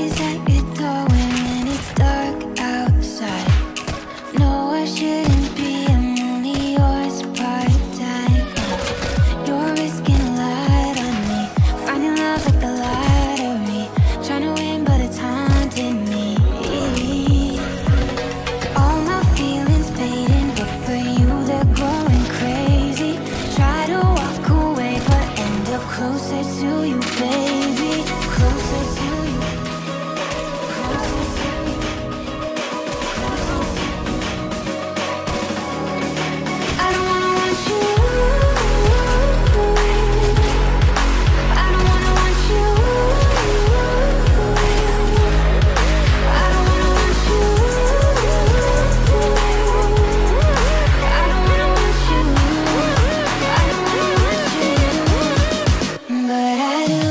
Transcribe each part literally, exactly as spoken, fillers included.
always at your door when it's dark outside. No, I shouldn't be, I'm only yours part-time. You're risking a lot on me, finding love like the lottery. Trying to win but it's haunting me. All my feelings fading, but for you they're going crazy. Try to walk away but end up closer to you, baby. Closer to you. Closer to you. Closer to you. I don't wanna want you. I don't wanna want you. I don't wanna want you. I don't wanna want you. I don't wanna want you, but I do.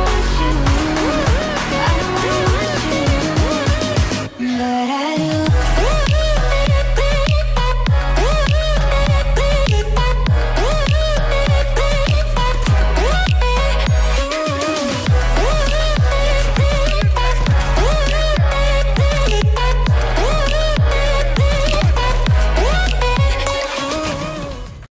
But I do.